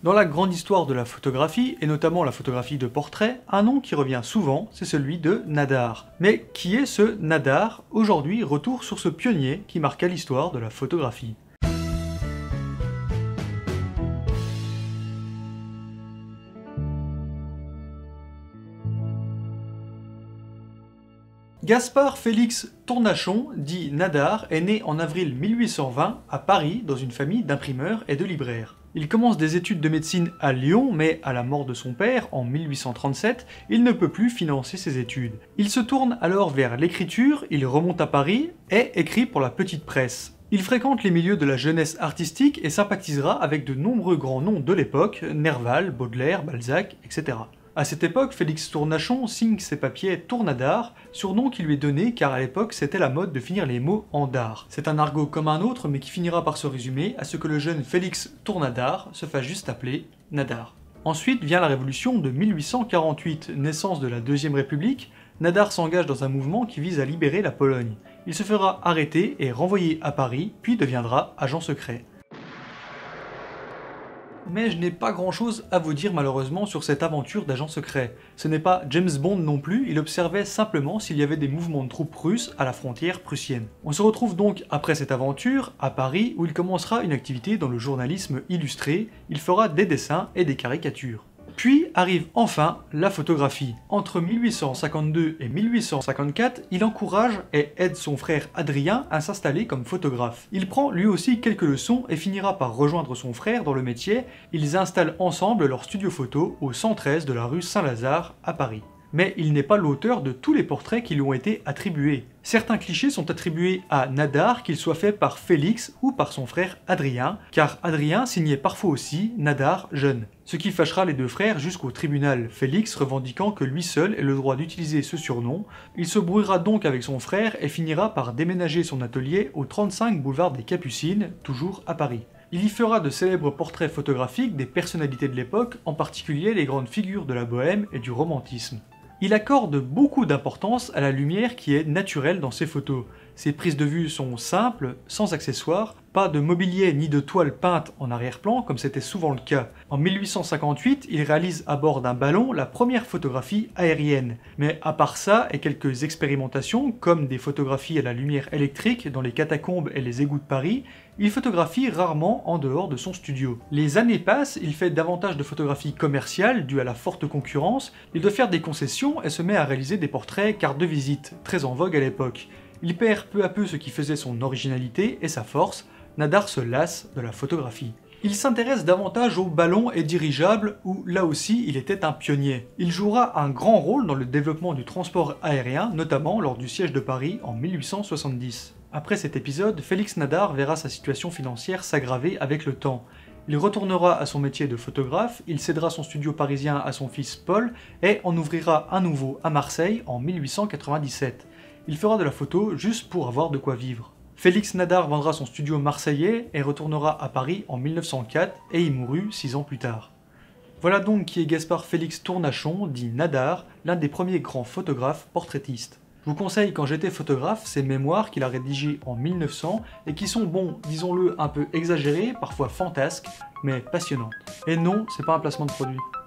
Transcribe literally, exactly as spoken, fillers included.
Dans la grande histoire de la photographie, et notamment la photographie de portrait, un nom qui revient souvent, c'est celui de Nadar. Mais qui est ce Nadar? Aujourd'hui, retour sur ce pionnier qui marqua l'histoire de la photographie. Gaspard Félix Tournachon, dit Nadar, est né en avril mille huit cent vingt à Paris dans une famille d'imprimeurs et de libraires. Il commence des études de médecine à Lyon, mais à la mort de son père, en mille huit cent trente-sept, il ne peut plus financer ses études. Il se tourne alors vers l'écriture, il remonte à Paris et écrit pour la petite presse. Il fréquente les milieux de la jeunesse artistique et sympathisera avec de nombreux grands noms de l'époque, Nerval, Baudelaire, Balzac, et cetera. À cette époque, Félix Tournachon signe ses papiers Tournadar, surnom qui lui est donné car à l'époque c'était la mode de finir les mots en dar. C'est un argot comme un autre mais qui finira par se résumer à ce que le jeune Félix Tournadar se fasse juste appeler Nadar. Ensuite vient la révolution de mille huit cent quarante-huit, naissance de la Deuxième République. Nadar s'engage dans un mouvement qui vise à libérer la Pologne. Il se fera arrêter et renvoyer à Paris, puis deviendra agent secret. Mais je n'ai pas grand chose à vous dire malheureusement sur cette aventure d'agent secret. Ce n'est pas James Bond non plus, il observait simplement s'il y avait des mouvements de troupes russes à la frontière prussienne. On se retrouve donc après cette aventure à Paris où il commencera une activité dans le journalisme illustré, il fera des dessins et des caricatures. Puis arrive enfin la photographie. Entre mille huit cent cinquante-deux et mille huit cent cinquante-quatre, il encourage et aide son frère Adrien à s'installer comme photographe. Il prend lui aussi quelques leçons et finira par rejoindre son frère dans le métier. Ils installent ensemble leur studio photo au cent treize de la rue Saint-Lazare à Paris. Mais il n'est pas l'auteur de tous les portraits qui lui ont été attribués. Certains clichés sont attribués à Nadar, qu'ils soient faits par Félix ou par son frère Adrien, car Adrien signait parfois aussi Nadar jeune. Ce qui fâchera les deux frères jusqu'au tribunal, Félix revendiquant que lui seul ait le droit d'utiliser ce surnom. Il se brouillera donc avec son frère et finira par déménager son atelier au trente-cinq boulevard des Capucines, toujours à Paris. Il y fera de célèbres portraits photographiques des personnalités de l'époque, en particulier les grandes figures de la bohème et du romantisme. Il accorde beaucoup d'importance à la lumière qui est naturelle dans ses photos. Ses prises de vue sont simples, sans accessoires, pas de mobilier ni de toile peinte en arrière-plan comme c'était souvent le cas. En mille huit cent cinquante-huit, il réalise à bord d'un ballon la première photographie aérienne. Mais à part ça et quelques expérimentations, comme des photographies à la lumière électrique dans les catacombes et les égouts de Paris, il photographie rarement en dehors de son studio. Les années passent, il fait davantage de photographies commerciales dues à la forte concurrence, il doit faire des concessions et se met à réaliser des portraits carte de visite, très en vogue à l'époque. Il perd peu à peu ce qui faisait son originalité et sa force. Nadar se lasse de la photographie. Il s'intéresse davantage aux ballons et dirigeables où, là aussi, il était un pionnier. Il jouera un grand rôle dans le développement du transport aérien, notamment lors du siège de Paris en mille huit cent soixante-dix. Après cet épisode, Félix Nadar verra sa situation financière s'aggraver avec le temps. Il retournera à son métier de photographe, il cédera son studio parisien à son fils Paul et en ouvrira un nouveau à Marseille en mille huit cent quatre-vingt-dix-sept. Il fera de la photo juste pour avoir de quoi vivre. Félix Nadar vendra son studio marseillais et retournera à Paris en mille neuf cent quatre et y mourut six ans plus tard. Voilà donc qui est Gaspard Félix Tournachon, dit Nadar, l'un des premiers grands photographes portraitistes. Je vous conseille Quand j'étais photographe, ses mémoires qu'il a rédigées en mille neuf cents et qui sont, bon, disons-le, un peu exagérées, parfois fantasques, mais passionnantes. Et non, c'est pas un placement de produit.